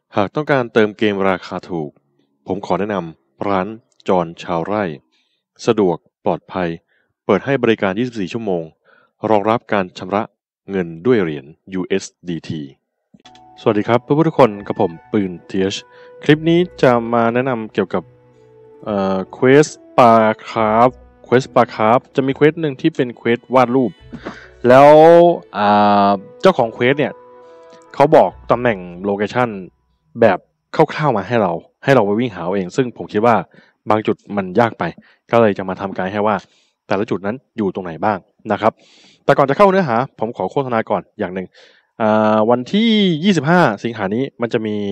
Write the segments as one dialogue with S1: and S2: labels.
S1: หากต้องการเติมเกมราคาถูกผมขอแนะนำร้านจอนชาวไร่สะดวกปลอดภัยเปิดให้บริการ24ชั่วโมงรองรับการชำระเงินด้วยเหรียญ USDT สวัสดีครับเพื่อนๆทุกคนกับผมปืน TH คลิปนี้จะมาแนะนำเกี่ยวกับเควสปลาคราฟจะมีเควสหนึ่งที่เป็นเควสวาดรูปแล้วเจ้าของเควสเนี่ยเขาบอกตำแหน่งโลเคชั่นแบบคร่าวๆมาให้เราไปวิ่งหาเองซึ่งผมคิดว่าบางจุดมันยากไปก็เลยจะมาทำไกด์ให้ว่าแต่ละจุดนั้นอยู่ตรงไหนบ้างนะครับแต่ก่อนจะเข้าเนื้อหาผมขอโฆษณาก่อนอย่างหนึ่งวันที่25สิงหานี้มันจะมี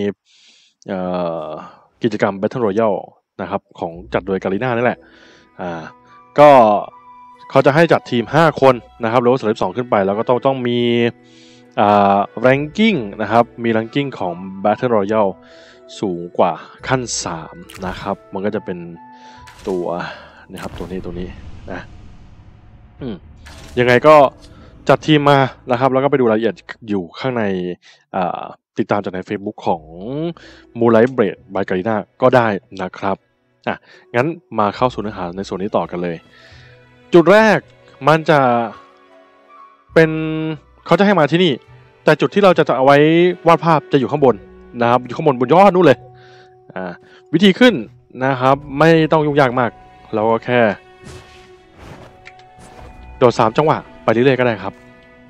S1: กิจกรรม Battle Royale นะครับของจัดโดยกาลิน่านี่แหละก็เขาจะให้จัดทีม5คนนะครับเลเวล32ขึ้นไปแล้วก็ต้องมีranking นะครับมี ranking ของ Battle Royale สูงกว่าขั้น3นะครับมันก็จะเป็นตัวนะครับตัวนี้นะยังไงก็จัดทีมมานะครับแล้วก็ไปดูรายละเอียดอยู่ข้างในติดตามจากใน Facebook ของ Moonlight Blade by Garena ก็ได้นะครับงั้นมาเข้าสู่เนื้อหาในส่วนนี้ต่อกันเลยจุดแรกมันจะเป็นเขาจะให้มาที่นี่แต่จุดที่เราจะเอาไว้วาดภาพจะอยู่ข้างบนนะครับอยู่ข้างบนยอดนู่นเลยวิธีขึ้นนะครับไม่ต้องยุ่งยากมากเราก็แค่โดด3จังหวะไปเรื่อยๆก็ได้ครับ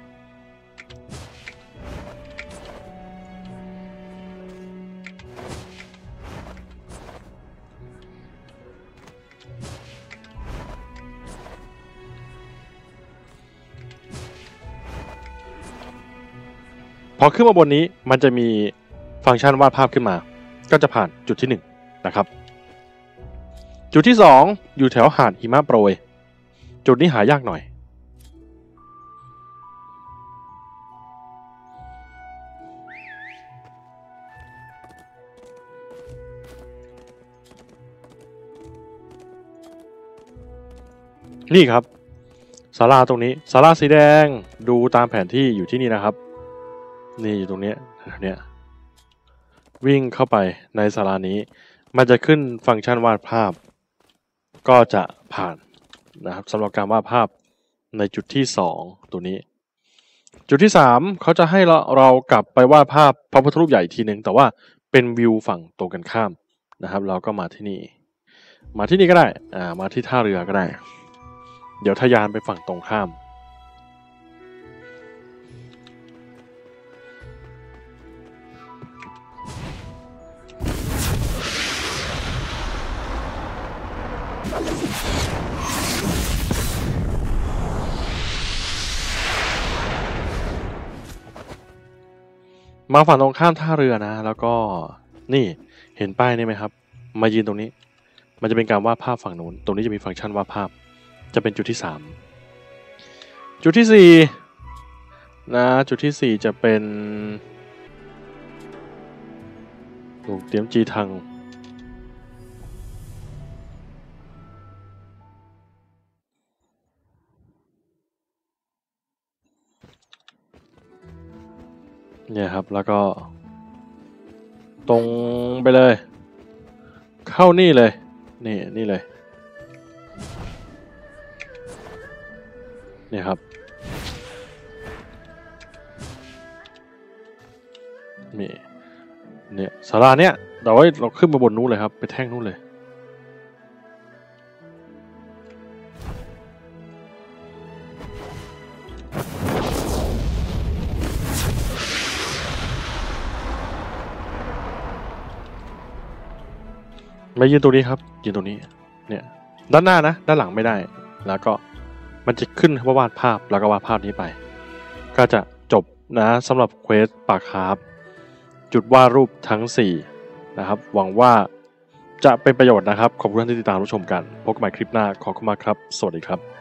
S1: พอขึ้นมาบนนี้มันจะมีฟังก์ชันวาดภาพขึ้นมาก็จะผ่านจุดที่1นะครับจุดที่2อยู่แถวหาดหิมะโปรยจุดนี้หายากหน่อยนี่ครับศาลาตรงนี้ศาลาสีแดงดูตามแผนที่อยู่ที่นี่นะครับนี่อยู่ตรงนี้เนี่ยวิ่งเข้าไปในศาลานี้มันจะขึ้นฟังก์ชันวาดภาพก็จะผ่านนะครับสำหรับการวาดภาพในจุดที่2ตัวนี้จุดที่3เขาจะให้เรากลับไปวาดภาพพระพุทธรูปใหญ่ทีนึงแต่ว่าเป็นวิวฝั่งตรงกันข้ามนะครับเราก็มาที่นี่ก็ได้มาที่ท่าเรือก็ได้เดี๋ยวทะยานไปฝั่งตรงข้ามมาฝั่งตรงข้ามท่าเรือนะแล้วก็นี่เห็นป้ายนี่ไหมครับมายืนตรงนี้มันจะเป็นการวาดภาพฝั่งนู้นตรงนี้จะมีฟังก์ชันวาดภาพจะเป็นจุดที่3จุดที่4นะจุดที่4จะเป็นลูกเตรียมจีทังเนี่ยครับแล้วก็ตรงไปเลยเข้านี่เลยนี่เลยเนี่ยครับเนี่ยศาลาเนี่ยเราขึ้นมาบนนู้นเลยครับไปแท่งนู้นเลยมายืนตรงนี้ครับยืนตรงนี้เนี่ยด้านหน้านะด้านหลังไม่ได้แล้วก็มันจะขึ้นว่าวาดภาพแล้วก็วาดภาพนี้ไปก็จะจบนะสำหรับเควสปากคาร์ฟจุดวาดรูปทั้ง4นะครับหวังว่าจะเป็นประโยชน์นะครับขอบคุณที่ติดตามรับชมกันพบกันใหม่คลิปหน้าขอบคุณมากครับสวัสดีครับ